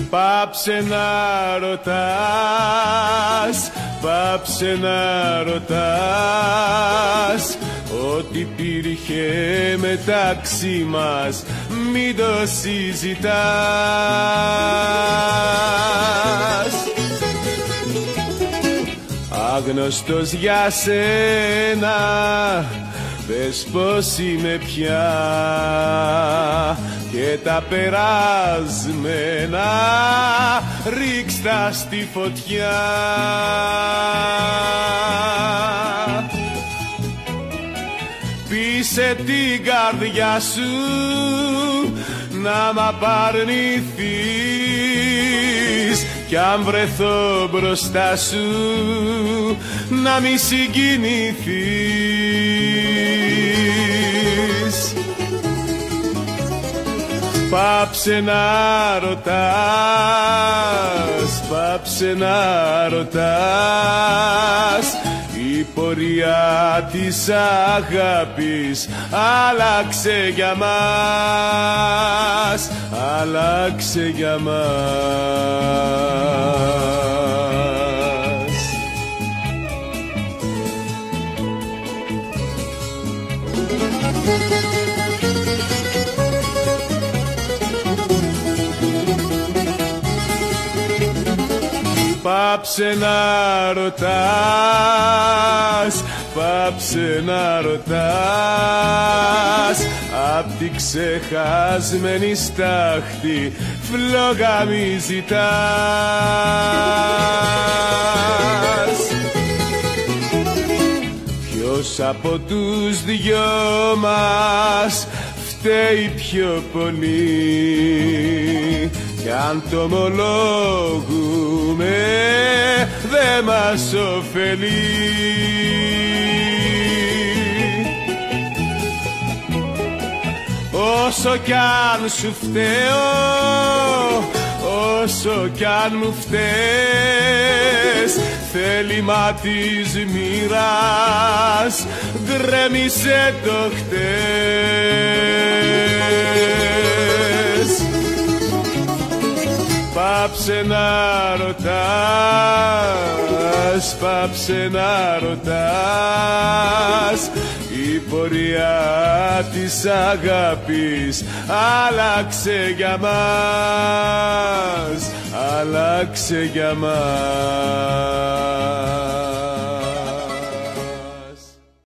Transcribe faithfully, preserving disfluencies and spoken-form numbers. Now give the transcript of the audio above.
Πάψε να ρωτάς, πάψε να ρωτάς, ό,τι υπήρχε μεταξύ μας μην το συζητάς. Άγνωστος για σένα, πες πως είμαι πια και τα περάσμενα ρίξτα στη φωτιά. Πείσε την καρδιά σου να μ' απαρνηθείς κι αν βρεθώ μπροστά σου να μη συγκινηθείς. Πάψε να ρωτάς, πάψε να ρωτάς, η πορεία της αγάπης άλλαξε για μας, άλλαξε για μας. Πάψε να ρωτάς, πάψε να ρωτάς, απ' τη ξεχασμένη στάχτη φλόγα μη ζητάς. Ποιος από τους δυο μας φταίει πιο πολύ, κι αν το ομολόγουμε δε μας ωφελεί. Όσο κι αν σου φταίω, όσο κι αν μου φταίς, θέλημα της μοίρας γκρέμισε το χτες. Πάψε να ρωτάς, πάψε να ρωτάς, η πορεία της αγάπης άλλαξε για μας, άλλαξε για μας.